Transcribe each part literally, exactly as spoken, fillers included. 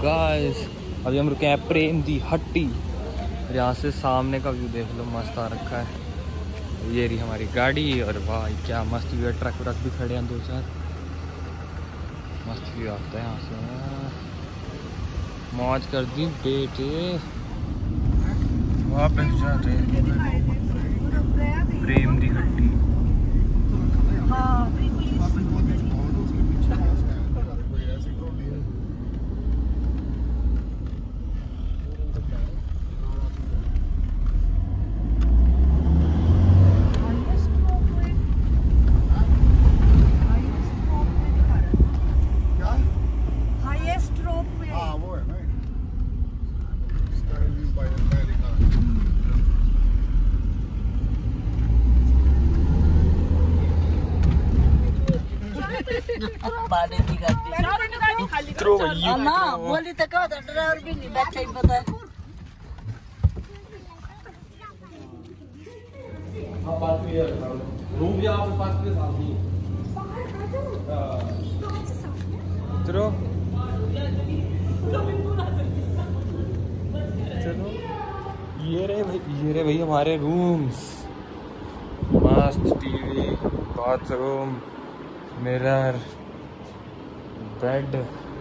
Guys अभी हम रुके हैं प्रेम दी हट्टी। यहाँ से सामने का व्यू देख लो, मस्त आ रखा है। ये रही हमारी गाड़ी और भाई क्या मस्त व्यू है। ट्रक व्रक भी खड़े हैं दो चार, मस्त व्यू आता है यहाँ से। मौज कर दी बेटे, वापस जाते हैं प्रेम दी हट्टी। बोली तो कहा था ड्राइवर भी नहीं बैठा ही पता है। चलो चलो ये रहे भाई, ये रहे भाई हमारे रूम्स। मस्त टीवी, बाथरूम, मिरर, बेड।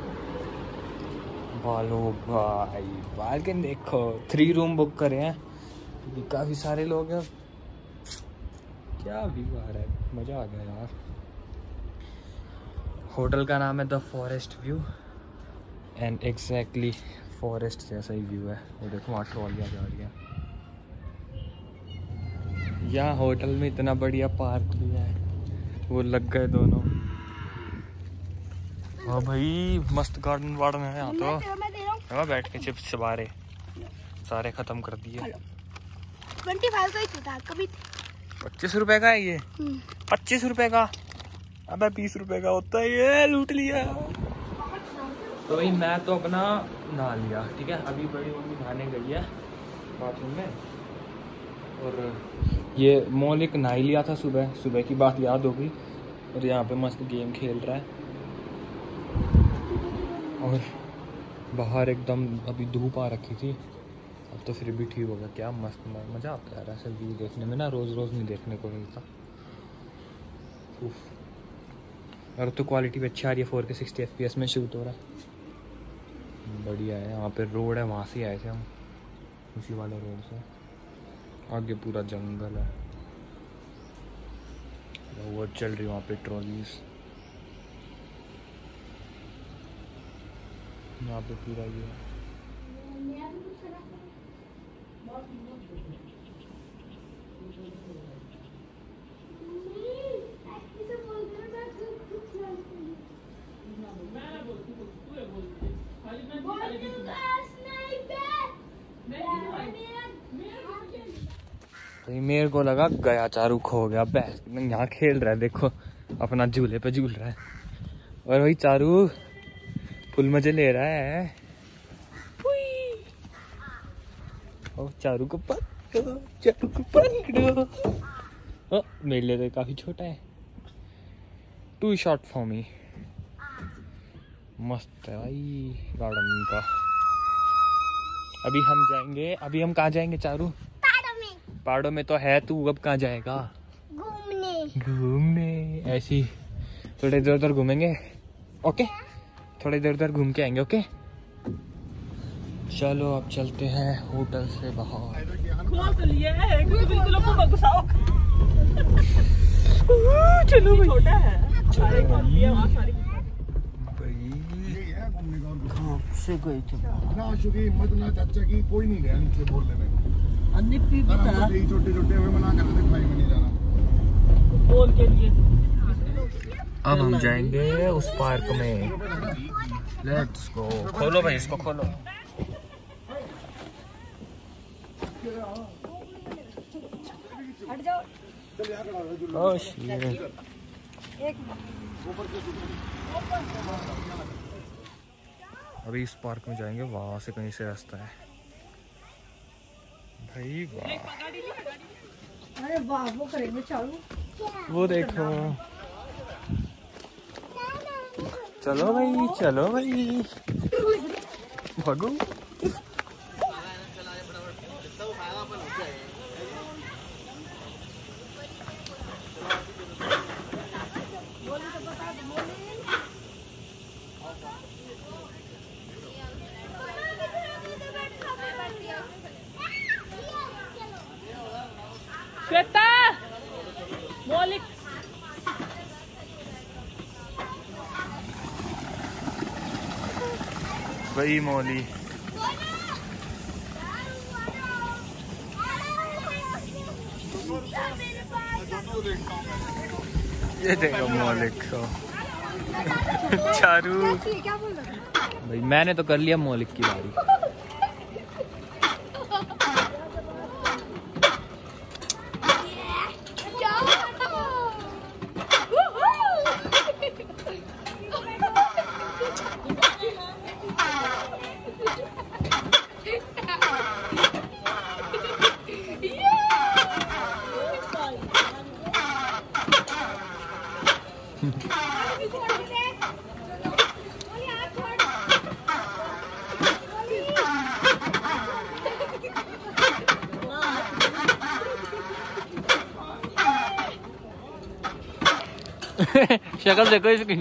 बालो भाई बालकनी देखो, थ्री रूम बुक करे हैं क्योंकि काफ़ी सारे लोग हैं। क्या व्यू आ रहा है, मज़ा आ गया यार। होटल का नाम है the forest view and exactly forest जैसा ही व्यू है। वो देखो वहाँ ट्रॉलियाँ जा रही है। यहाँ होटल में इतना बढ़िया पार्क भी है, वो लग गए दोनों। हाँ भाई मस्त गार्डन वार्डन है यहाँ तो। हाँ बैठ के चिप्स चबारे सारे खत्म कर दिए। पच्चीस रुपए का है ये, पच्चीस रुपए का। अबे बीस रुपए का होता है ये, लूट लिया। तो भाई मैं तो अपना नहा लिया, ठीक है। अभी बड़ी मम्मी नहाने गई है बाथरूम में, और ये मौलिक नहा लिया था सुबह। सुबह की बात याद होगी। और यहाँ पे मस्त गेम खेल रहा है। और बाहर एकदम अभी धूप आ रखी थी, अब तो फिर भी ठीक हो गया। क्या मस्त मज़ा आता है यार ऐसा व्यू देखने में ना, रोज़ रोज़ नहीं देखने को मिलता। और तो क्वालिटी भी अच्छी आ रही है, four K sixty F P S में शूट हो रहा है, बढ़िया है। वहाँ पे रोड है, वहाँ से आए थे हम, उसी वाले रोड से। आगे पूरा जंगल है, वो चल रही वहाँ पे ट्रॉलीज। यहाँ पे पूरा ये तो मेरे को लगा गया चारू खो गया। बैस यहाँ खेल रहा है, देखो अपना झूले पे झूल रहा है। और वही चारू फुल मजे ले रहा है। ओ चारू को पकड़ो, चारू को पकड़ो। ओ मेरे लिए तो काफी छोटा है, टू शॉर्ट फॉर मी। मस्त है भाई गार्डन का। अभी हम जाएंगे, अभी हम कहाँ जाएंगे चारू? पहाड़ों में। पहाड़ों में तो है, तू अब कहाँ जाएगा? घूमने। घूमने ऐसी थोड़े इधर उधर घूमेंगे, ओके? थोड़ी देर उधर घूम के आएंगे, ओके? चलो अब चलते हैं होटल से बाहर। चलो भाई, छोटा है से गए थे ना, शुक्र मत ना चाचा की कोई नहीं गया नीचे बोलने में। अन्नी पी पता छोटे छोटे हुए मना कर रहे थे, भाई में नहीं जाना बोल के लिए। अब हम जाएंगे उस पार्क में, लेट्स गो। खोलो भाई इसको, खोलो। ओह शिट, अभी इस पार्क में जाएंगे, वहां से कहीं से रास्ता है भाई। वाह, अरे वाह, वो करेंगे चालू, वो देखो। चलो भाई, चलो भाई। भागो। श्वेता, मौलिक वही मौली। ये देखो मौलिक को। चारू भाई मैंने तो कर लिया मौलिक की बारी। शक्ल देखो इसकी।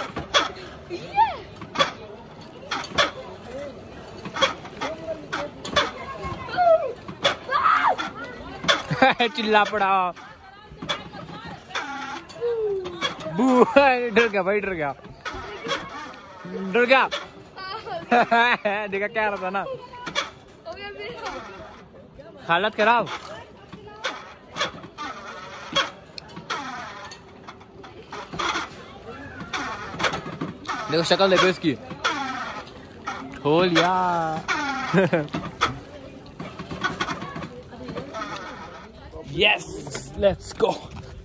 चिल्ला पड़ा। बू डर गया भाई, डर गया डर गया। देखा क्या रहा था ना, हालत खराब। देखो शक्ल देखो इसकी। हो लिया। Yes let's go.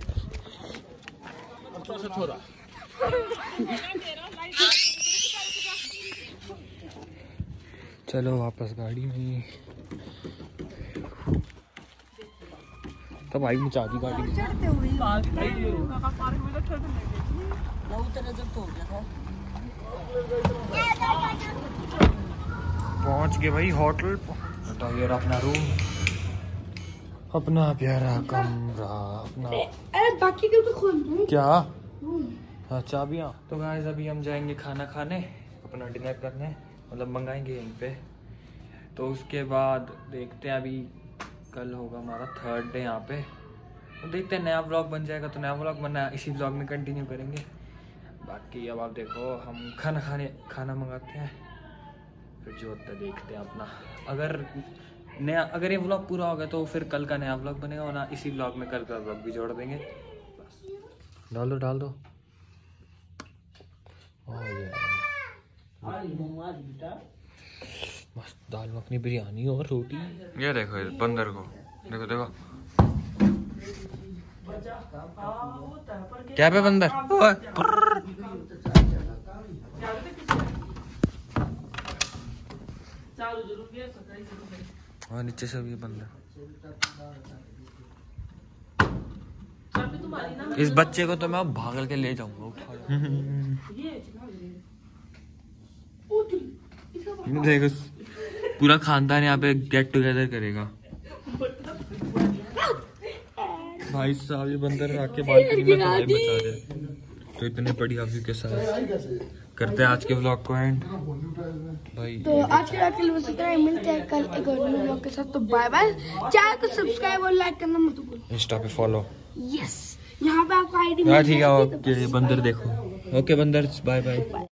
चलो वापस गाड़ी में। तो भाई मुझे आधी गाड़ी में पहुंच गए भाई होटल। तो ये अपना रूम, अपना प्यारा कमरा, अपना। अरे बाकी क्यों तो खोल दूं? क्या? हाँ चाबियाँ। तो गाइस अभी हम जाएंगे खाना खाने, अपना डिनर करने, मतलब मंगाएंगे यहीं पे। तो उसके बाद देखते हैं, अभी कल होगा हमारा थर्ड डे यहाँ पे। तो देखते हैं नया व्लॉग बन जाएगा तो नया व्लॉग बनना इसी व्लॉग में कंटिन्यू करेंगे। बाकी अब आप देखो हम खाना खाने खाना मंगाते हैं, फिर जो होता है देखते हैं अपना। अगर नया अगर ये व्लॉग पूरा होगा तो फिर कल का नया व्लॉग बनेगा, और ना इसी व्लॉग में कल का व्लॉग भी जोड़ देंगे। बस डाल दो डाल दो। मस्त दाल मखनी बिरयानी और रोटी। ये देखो बंदर को, देखो देखो क्या पे बंदर। और नीचे से भी बंदर। इस बच्चे को तो मैं भागल के ले जाऊंगा उठा। देखो पूरा खानदान यहाँ पे गेट टुगेदर करेगा। भाई साहब ये बंदर आके बालकनी में तो बचा दे। तो इतने बढ़िया व्यू के साथ करते हैं आज के व्लॉग को एंड भाई। तो आज के व्लॉग के लिए इतना ही, मिलते हैं कल एक और न्यू व्लॉग के साथ। तो बाय बाय। चैनल को सब्सक्राइब और लाइक करना मत भूलो। इंस्टा पे फॉलो। यस यहाँ पे आपको आईडी ठीक है। ओके बंदर देखो। ओके बंदर बाय बाय।